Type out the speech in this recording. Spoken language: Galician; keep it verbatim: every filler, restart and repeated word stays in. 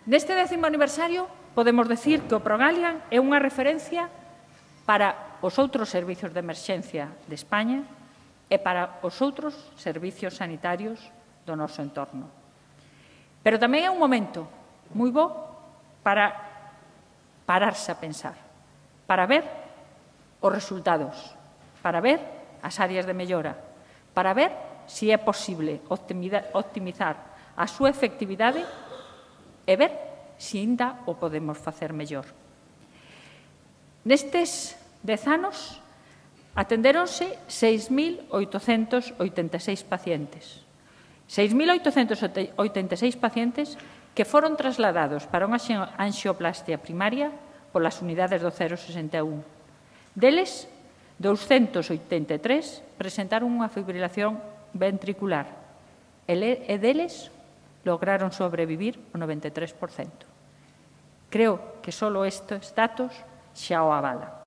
Neste décimo aniversario podemos decir que o Progalian é unha referencia para os outros servizos de emerxencia de España e para os outros servizos sanitarios do noso entorno. Pero tamén é un momento moi bo para pararse a pensar, para ver os resultados, para ver as áreas de mellora, para ver se é posible optimizar a súa efectividade e ver se ainda o podemos facer mellor. Nestes dez anos atendéronse seis mil oitocentos oitenta e seis pacientes. seis mil oitocentos oitenta e seis pacientes que foron trasladados para unha anxioplastia primaria polas unidades do cero sesenta e un. Deles, douscentos oitenta e tres presentaron unha fibrilación ventricular e deles lograron sobrevivir o noventa e tres por cento. Creo que só estes datos xa o avalan.